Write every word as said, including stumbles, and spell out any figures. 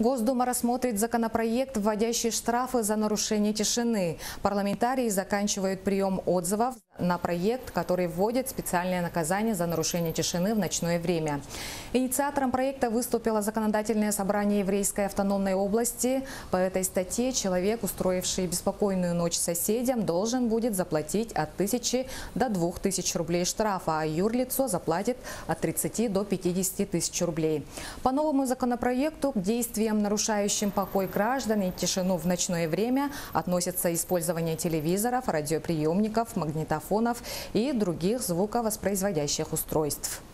Госдума рассмотрит законопроект, вводящий штрафы за нарушение тишины. Парламентарии заканчивают прием отзывов на проект, который вводит специальное наказание за нарушение тишины в ночное время. Инициатором проекта выступило законодательное собрание Еврейской автономной области. По этой статье человек, устроивший беспокойную ночь соседям, должен будет заплатить от тысячи до двух тысяч рублей штрафа, а юрлицо заплатит от тридцати до пятидесяти тысяч рублей. По новому законопроекту к действиям, нарушающим покой граждан и тишину в ночное время, относятся использование телевизоров, радиоприемников, магнитофонов и других звуковоспроизводящих устройств.